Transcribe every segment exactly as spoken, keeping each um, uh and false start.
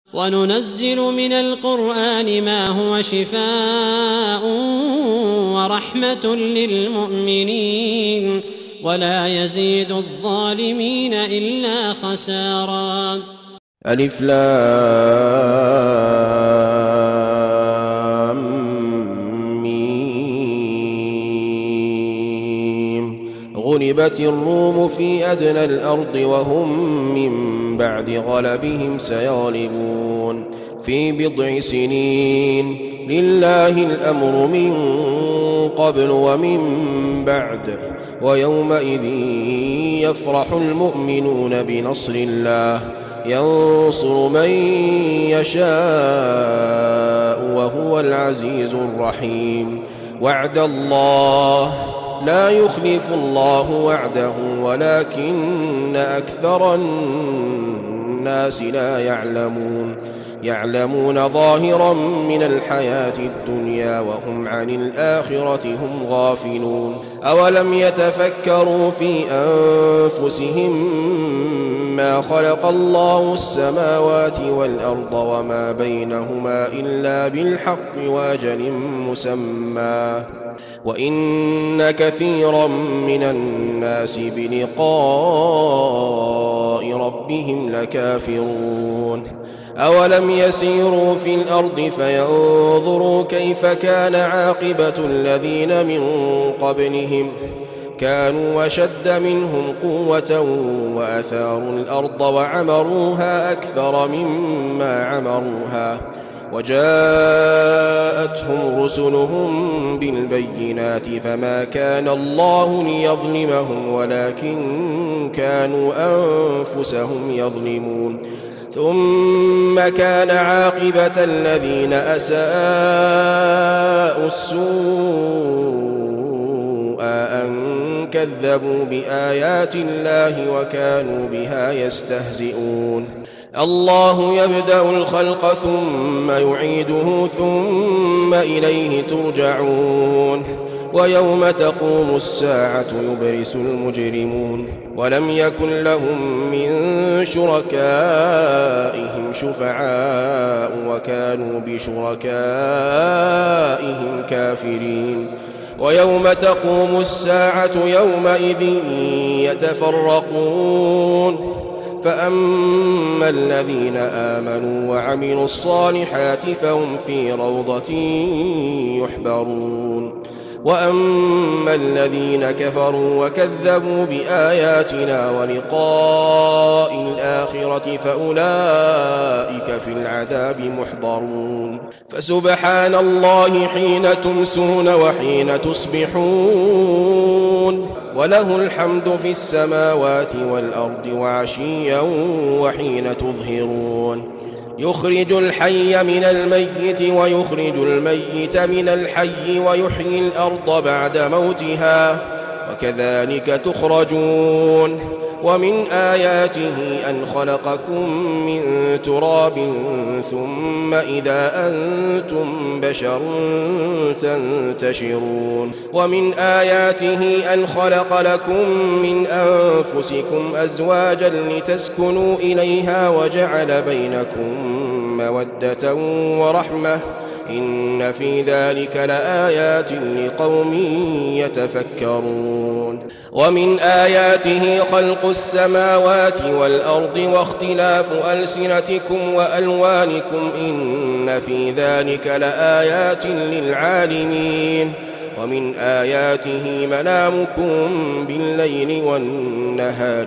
وننزل من القرآن ما هو شفاء ورحمة للمؤمنين ولا يزيد الظالمين إلا خسارا. ألف لام ميم. غلبت الروم في أدنى الأرض وهم من بعد غلبهم سيغلبون في بضع سنين لله الأمر من قبل ومن بعد ويومئذ يفرح المؤمنون بنصر الله ينصر من يشاء وهو العزيز الرحيم. وعد الله لا يخلف الله وعده ولكن أكثر الناس لا يعلمون يعلمون ظاهرا من الحياة الدنيا وهم عن الآخرة هم غافلون. أولم يتفكروا في أنفسهم ما خلق الله السماوات والأرض وما بينهما إلا بالحق وأجل مسمى وإن كثيرا من الناس بلقاء ربهم لكافرون. أولم يسيروا في الأرض فينظروا كيف كان عاقبة الذين من قبلهم كانوا أشد منهم قوة وأثاروا الأرض وعمروها أكثر مما عمروها وجاءتهم رسلهم بالبينات فما كان الله ليظلمهم ولكن كانوا أنفسهم يظلمون. ثم كان عاقبة الذين أساءوا السوء أن كذبوا بآيات الله وكانوا بها يستهزئون. الله يبدأ الخلق ثم يعيده ثم إليه ترجعون. ويوم تقوم الساعة يبرس المجرمون ولم يكن لهم من شركائهم شفعاء وكانوا بشركائهم كافرين. ويوم تقوم الساعة يومئذ يتفرقون فأما الذين آمنوا وعملوا الصالحات فهم في روضة يحبرون وأما الذين كفروا وكذبوا بآياتنا ولقاء الآخرة فأولئك في العذاب محضرون. فسبحان الله حين تمسون وحين تصبحون وله الحمد في السماوات والأرض وعشيا وحين تظهرون. يخرج الحي من الميت ويخرج الميت من الحي ويحيي الأرض بعد موتها وكذلك تخرجون. ومن آياته أن خلقكم من تراب ثم إذا أنتم بشر تنتشرون. ومن آياته أن خلق لكم من أنفسكم أزواجا لتسكنوا إليها وجعل بينكم مودة ورحمة إن في ذلك لآيات لقوم يتفكرون. ومن آياته خلق السماوات والأرض واختلاف ألسنتكم وألوانكم إن في ذلك لآيات للعالمين. ومن آياته منامكم بالليل والنهار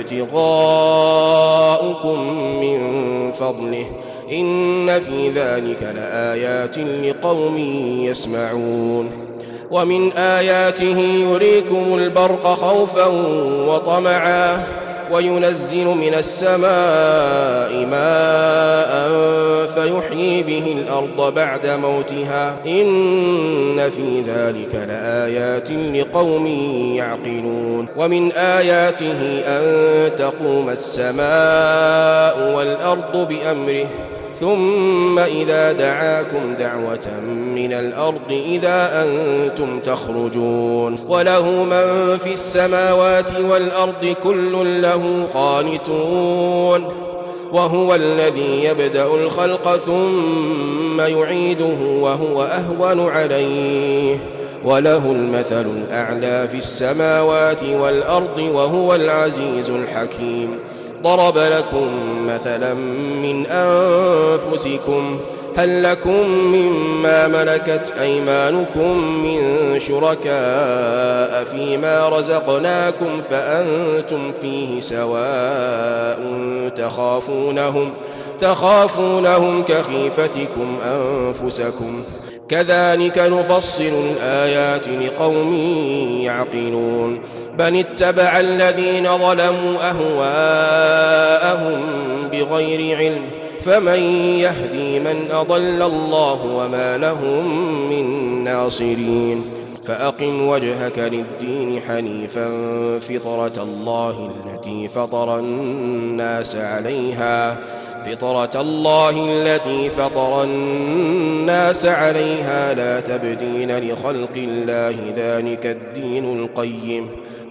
وابتغاؤكم من فضله إن في ذلك لآيات لقوم يسمعون. ومن آياته يريكم البرق خوفا وطمعا وينزل من السماء ماء فيحيي به الأرض بعد موتها إن في ذلك لآيات لقوم يعقلون. ومن آياته أن تقوم السماء والأرض بأمره ثم إذا دعاكم دعوة من الأرض إذا أنتم تخرجون. وله من في السماوات والأرض كل له قانتون وهو الذي يبدأ الخلق ثم يعيده وهو أهون عليه وله المثل الأعلى في السماوات والأرض وهو العزيز الحكيم. ضرب لكم مثلا من أنفسكم هل لكم مما ملكت أيمانكم من شركاء فيما رزقناكم فأنتم فيه سواء تخافونهم, تخافونهم كخيفتكم أنفسكم كذلك نفصل الآيات لقوم يعقلون. بل اتبع الذين ظلموا أهواءهم بغير علم فمن يهدي من أضل الله وما لهم من ناصرين. فأقم وجهك للدين حنيفا فطرة الله التي فطر الناس عليها فطرة الله التي فطر الناس عليها لا تبديل لخلق الله ذلك الدين القيم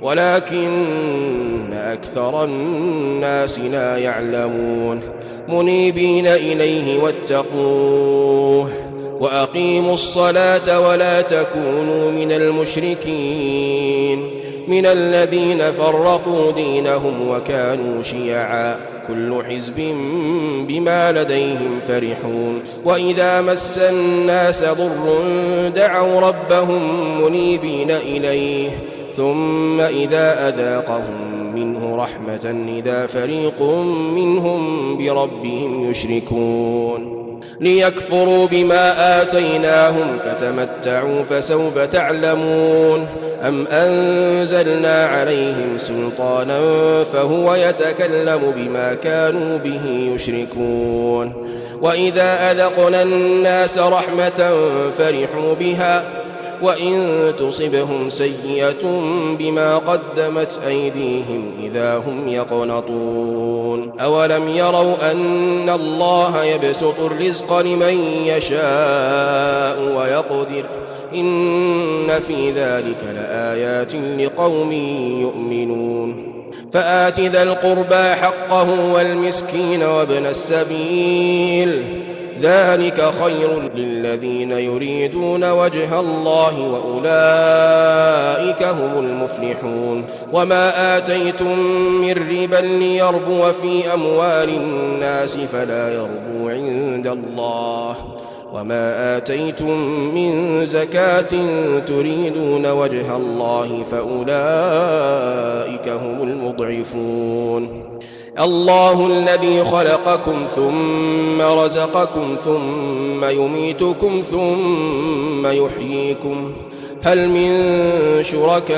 ولكن أكثر الناس لا يعلمون. منيبين إليه واتقوه وأقيموا الصلاة ولا تكونوا من المشركين من الذين فرقوا دينهم وكانوا شيعا كل حزب بما لديهم فرحون. وإذا مس الناس ضر دعوا ربهم منيبين إليه ثم إذا أذاقهم منه رحمة إذا فريق منهم بربهم يشركون. ليكفروا بما آتيناهم فتمتعوا فسوف تعلمون. أم أنزلنا عليهم سلطانا فهو يتكلم بما كانوا به يشركون. وإذا أذقنا الناس رحمة فرحوا بها وإن تصبهم سيئة بما قدمت أيديهم إذا هم يقنطون. أولم يروا أن الله يبسط الرزق لمن يشاء ويقدر إن في ذلك لآيات لقوم يؤمنون. فآت ذا القربى حقه والمسكين وابن السبيل ذلك خير للذين يريدون وجه الله وأولئك هم المفلحون. وما آتيتم من ربا ليربو في أموال الناس فلا يربو عند الله وما آتيتم من زكاة تريدون وجه الله فأولئك هم المضعفون. الله الذي خلقكم ثم رزقكم ثم يميتكم ثم يحييكم هل من شركائكم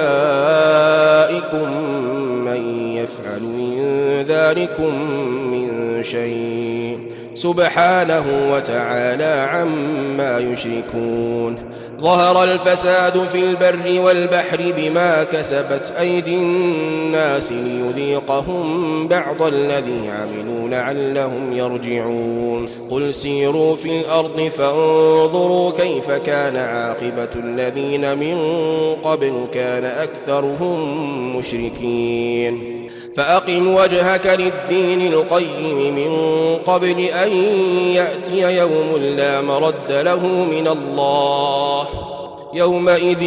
من يفعل من ذلكم من شيء سبحانه وتعالى عما يشركون. ظهر الفساد في البر والبحر بما كسبت أيدي الناس ليذيقهم بعض الذي عملوا لعلهم يرجعون. قل سيروا في الأرض فانظروا كيف كان عاقبة الذين من قبل كان أكثرهم مشركين. فأقم وجهك للدين القيم من قبل أن يأتي يوم لا مرد له من الله يومئذ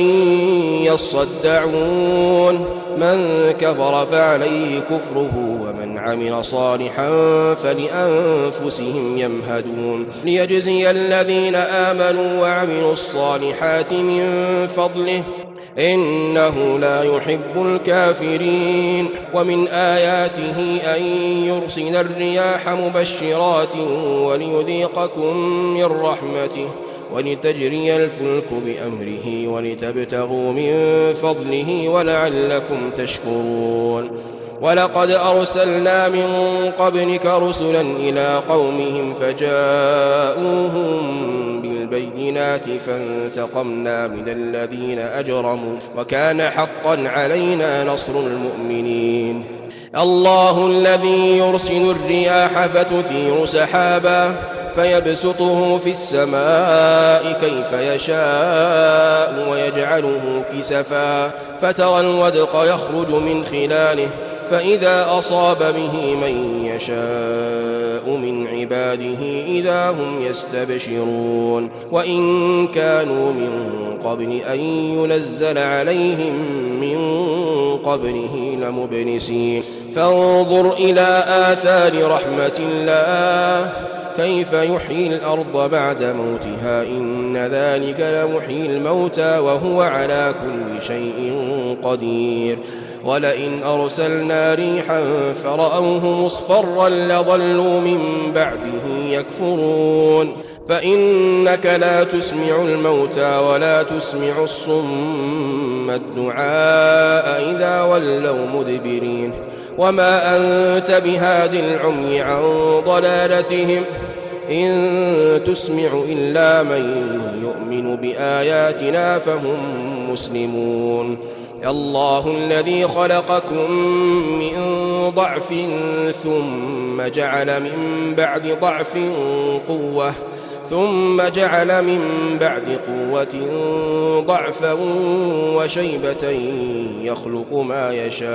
يصدعون. من كفر فعليه كفره ومن عمل صالحا فلأنفسهم يمهدون. ليجزي الذين آمنوا وعملوا الصالحات من فضله إنه لا يحب الكافرين. ومن آياته أن يرسل الرياح مبشرات وليذيقكم من رحمته ولتجري الفلك بأمره ولتبتغوا من فضله ولعلكم تشكرون. ولقد أرسلنا من قبلك رسلا إلى قومهم فجاءوهم بالبينات فانتقمنا من الذين أجرموا وكان حقا علينا نصر المؤمنين. الله الذي يرسل الرياح فتثير سحابا فيبسطه في السماء كيف يشاء ويجعله كسفا فترى الودق يخرج من خلاله فإذا أصاب به من يشاء من عباده إذا هم يستبشرون وإن كانوا من قبل أن ينزل عليهم من قبله لمبلسين فانظر إلى آثار رحمة الله كيف يحيي الأرض بعد موتها إن ذلك لمحيي الموتى وهو على كل شيء قدير ولئن أرسلنا ريحا فرأوه مصفرا لظلوا من بعده يكفرون فإنك لا تسمع الموتى ولا تسمع الصم الدعاء إذا ولوا مدبرين وما أنت بهاد العمي عن ضلالتهم إن تسمع إلا من يؤمن بآياتنا فهم مسلمون الله الذي خلقكم من ضعف ثم جعل من بعد ضعف قوة ثم جعل من بعد قوة ضعفا وشيبة يخلق ما يشاء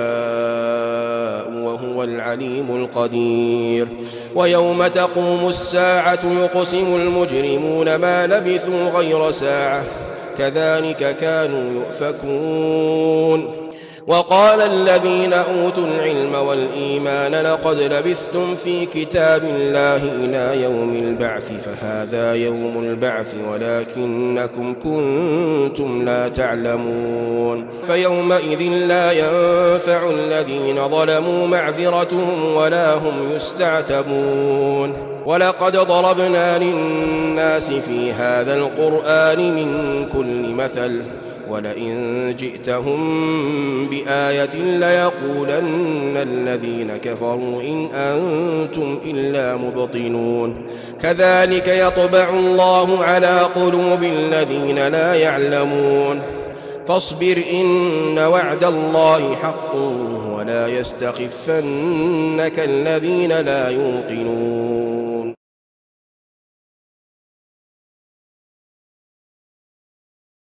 وهو العليم القدير ويوم تقوم الساعة يقسم المجرمون ما لبثوا غير ساعة كذلك كانوا يؤفكون وقال الذين أوتوا العلم والإيمان لقد لبثتم في كتاب الله إلى يوم البعث فهذا يوم البعث ولكنكم كنتم لا تعلمون فيومئذ لا ينفع الذين ظلموا معذرتهم ولا هم يستعتبون ولقد ضربنا للناس في هذا القرآن من كل مثل ولئن جئتهم بآية ليقولن الذين كفروا إن أنتم إلا مبطلون كذلك يطبع الله على قلوب الذين لا يعلمون فاصبر إن وعد الله حق ولا يستخفنك الذين لا يوقنون